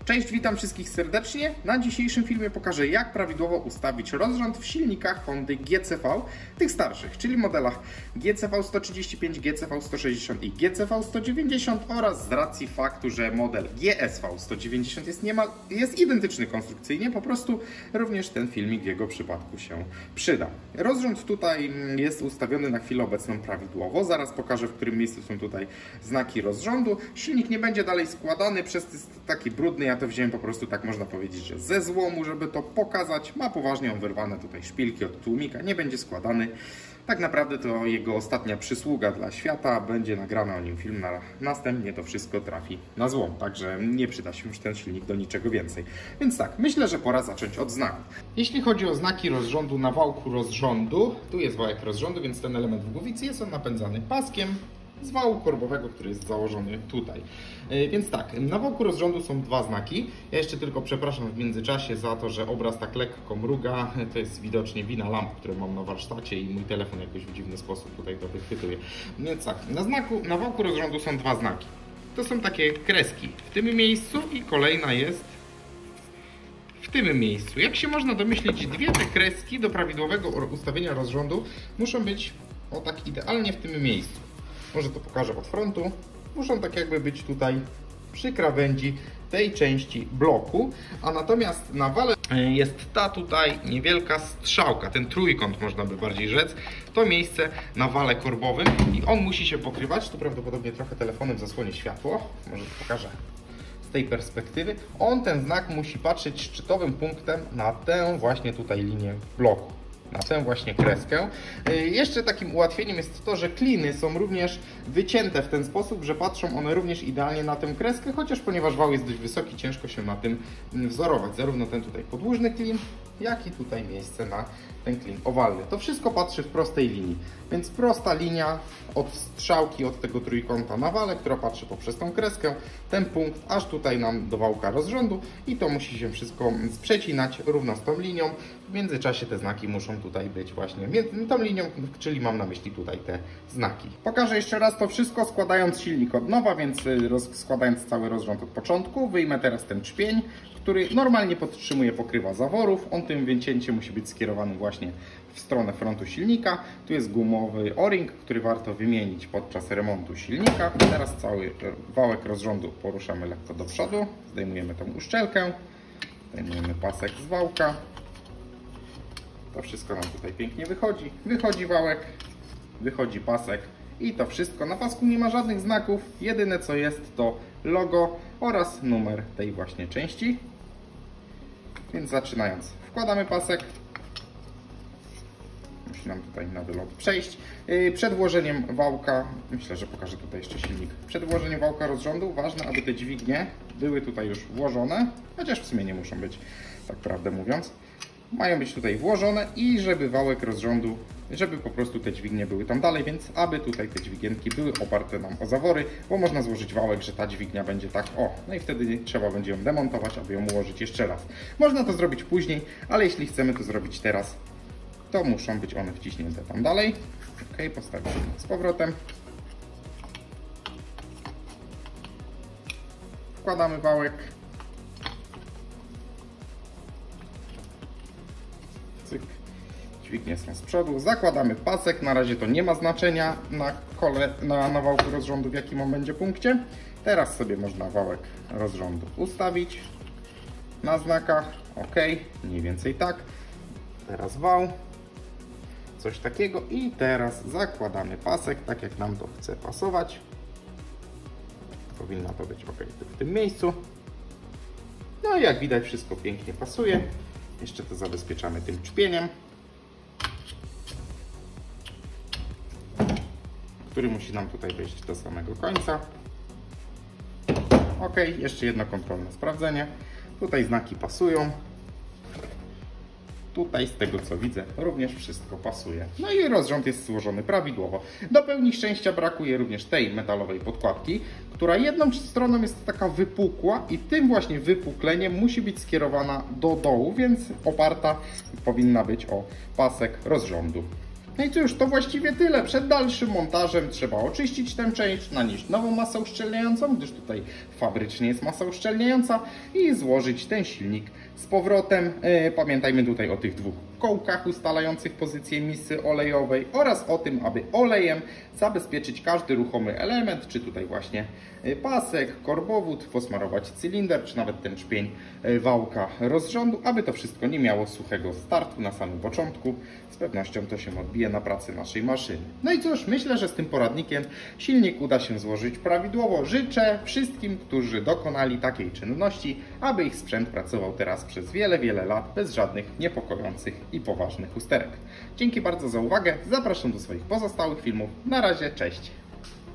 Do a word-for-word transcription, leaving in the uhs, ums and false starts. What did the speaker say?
Cześć, witam wszystkich serdecznie. Na dzisiejszym filmie pokażę, jak prawidłowo ustawić rozrząd w silnikach Hondy G C V, tych starszych, czyli modelach G C V sto trzydzieści pięć, G C V sto sześćdziesiąt i G C V sto dziewięćdziesiąt oraz z racji faktu, że model G S V sto dziewięćdziesiąt jest, niemal, jest identyczny konstrukcyjnie, po prostu również ten filmik w jego przypadku się przyda. Rozrząd tutaj jest ustawiony na chwilę obecną prawidłowo. Zaraz pokażę, w którym miejscu są tutaj znaki rozrządu. Silnik nie będzie dalej składany, przez to jest taki brudny. Ja to wziąłem po prostu, tak można powiedzieć, że ze złomu, żeby to pokazać. Ma poważnie on wyrwane tutaj szpilki od tłumika, nie będzie składany. Tak naprawdę to jego ostatnia przysługa dla świata, będzie nagrany o nim film, na, następnie to wszystko trafi na złom, także nie przyda się już ten silnik do niczego więcej. Więc tak, myślę, że pora zacząć od znaków. Jeśli chodzi o znaki rozrządu na wałku rozrządu, tu jest wałek rozrządu, więc ten element w głowicy jest on napędzany paskiem z wału korbowego, który jest założony tutaj. Więc tak, na wałku rozrządu są dwa znaki. Ja jeszcze tylko przepraszam w międzyczasie za to, że obraz tak lekko mruga. To jest widocznie wina lamp, które mam na warsztacie i mój telefon jakoś w dziwny sposób tutaj to wychwytuje. Więc tak, na, znaku, na wałku rozrządu są dwa znaki. To są takie kreski w tym miejscu i kolejna jest w tym miejscu. Jak się można domyślić, dwie te kreski do prawidłowego ustawienia rozrządu muszą być o tak idealnie w tym miejscu. Może to pokażę od frontu. Muszą tak jakby być tutaj przy krawędzi tej części bloku, a natomiast na wale jest ta tutaj niewielka strzałka, ten trójkąt można by bardziej rzec, to miejsce na wale korbowym i on musi się pokrywać. Tu prawdopodobnie trochę telefonem zasłonię światło, może to pokażę z tej perspektywy. On, ten znak, musi patrzeć szczytowym punktem na tę właśnie tutaj linię bloku, na tę właśnie kreskę. Jeszcze takim ułatwieniem jest to, że kliny są również wycięte w ten sposób, że patrzą one również idealnie na tę kreskę, chociaż ponieważ wał jest dość wysoki, ciężko się na tym wzorować. Zarówno ten tutaj podłużny klin, jak i tutaj miejsce na ten klin owalny. To wszystko patrzy w prostej linii, więc prosta linia od strzałki, od tego trójkąta na wale, która patrzy poprzez tą kreskę, ten punkt aż tutaj nam do wałka rozrządu i to musi się wszystko sprzecinać równo z tą linią. W międzyczasie te znaki muszą tutaj być właśnie między tą linią, czyli mam na myśli tutaj te znaki. Pokażę jeszcze raz to wszystko, składając silnik od nowa, więc składając cały rozrząd od początku. Wyjmę teraz ten czpień, który normalnie podtrzymuje pokrywa zaworów. On tym wycięciem musi być skierowany właśnie w stronę frontu silnika. Tu jest gumowy o-ring, który warto wymienić podczas remontu silnika. Teraz cały wałek rozrządu poruszamy lekko do przodu. Zdejmujemy tą uszczelkę. Zdejmujemy pasek z wałka. To wszystko nam tutaj pięknie wychodzi. Wychodzi wałek, wychodzi pasek i to wszystko. Na pasku nie ma żadnych znaków. Jedyne co jest to logo oraz numer tej właśnie części. Więc zaczynając, wkładamy pasek. Musi nam tutaj na wylot przejść. Przed włożeniem wałka, myślę, że pokażę tutaj jeszcze silnik. Przed włożeniem wałka rozrządu ważne, aby te dźwignie były tutaj już włożone, chociaż w sumie nie muszą być, tak prawdę mówiąc. Mają być tutaj włożone i żeby wałek rozrządu, żeby po prostu te dźwignie były tam dalej, więc aby tutaj te dźwigienki były oparte nam o zawory, bo można złożyć wałek, że ta dźwignia będzie tak o, no i wtedy trzeba będzie ją demontować, aby ją ułożyć jeszcze raz. Można to zrobić później, ale jeśli chcemy to zrobić teraz, to muszą być one wciśnięte tam dalej. Ok, postawimy z powrotem. Wkładamy wałek. Cyk. Dźwignie są z przodu. Zakładamy pasek. Na razie to nie ma znaczenia na kole, na, na wałku rozrządu, w jakim on będzie punkcie. Teraz sobie można wałek rozrządu ustawić na znakach. Ok, mniej więcej tak. Teraz wał. Coś takiego i teraz zakładamy pasek, tak jak nam to chce pasować. Powinno to być ok w tym miejscu. No i jak widać wszystko pięknie pasuje. Jeszcze to zabezpieczamy tym czpieniem, który musi nam tutaj wejść do samego końca. Ok, jeszcze jedno kontrolne sprawdzenie. Tutaj znaki pasują. Tutaj z tego co widzę również wszystko pasuje. No i rozrząd jest złożony prawidłowo. Do pełni szczęścia brakuje również tej metalowej podkładki, która jedną stroną jest taka wypukła i tym właśnie wypukleniem musi być skierowana do dołu, więc oparta powinna być o pasek rozrządu. No i cóż, to właściwie tyle. Przed dalszym montażem trzeba oczyścić tę część, nanieść nową masę uszczelniającą, gdyż tutaj fabrycznie jest masa uszczelniająca, i złożyć ten silnik z powrotem. Yy, pamiętajmy tutaj o tych dwóch kołkach ustalających pozycję misy olejowej oraz o tym, aby olejem zabezpieczyć każdy ruchomy element, czy tutaj właśnie pasek, korbowód, posmarować cylinder, czy nawet ten czpień wałka rozrządu, aby to wszystko nie miało suchego startu na samym początku. Z pewnością to się odbije na pracy naszej maszyny. No i cóż, myślę, że z tym poradnikiem silnik uda się złożyć prawidłowo. Życzę wszystkim, którzy dokonali takiej czynności, aby ich sprzęt pracował teraz przez wiele, wiele lat bez żadnych niepokojących i poważnych usterek. Dzięki bardzo za uwagę. Zapraszam do swoich pozostałych filmów. Na razie, cześć!